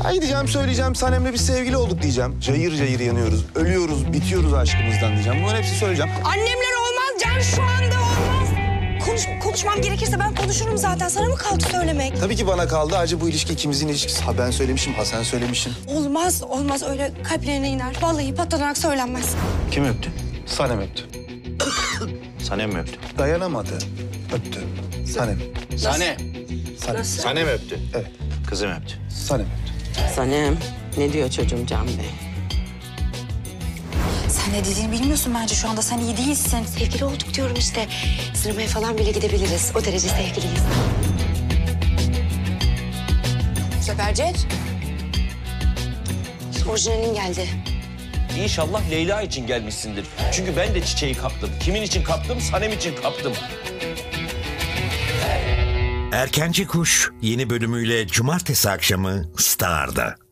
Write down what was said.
Ha gideceğim söyleyeceğim Sanem'le biz sevgili olduk diyeceğim. Cayır cayır yanıyoruz, ölüyoruz, bitiyoruz aşkımızdan diyeceğim. Bunların hepsini söyleyeceğim. Annemler olmaz Can, şu anda olmaz. Konuşmam gerekirse ben konuşurum zaten. Sana mı kaldı söylemek? Tabii ki bana kaldı. Acı bu ilişki ikimizin ilişkisi. Ha ben söylemişim, ha sen söylemişsin. Olmaz öyle kalplerine iner. Vallahi patlanarak söylenmez. Kim öptü? Sanem öptü. Sanem mi öptü? Dayanamadı, öptü. Sanem. Sanem. Sanem. Sanem öptü. Evet, Kızım öptü. Sanem öptü. Sanem, ne diyor çocuğum Can Bey? Sen ne dediğini bilmiyorsun bence şu anda. Sen iyi değilsin. Sevgili olduk diyorum işte. Sinemaya falan bile gidebiliriz. O derece sevgiliyiz. Sefercet. Orijinalin geldi. İnşallah Leyla için gelmişsindir. Çünkü ben de çiçeği kaptım. Kimin için kaptım? Sanem için kaptım. Erkenci Kuş yeni bölümüyle cumartesi akşamı Star'da.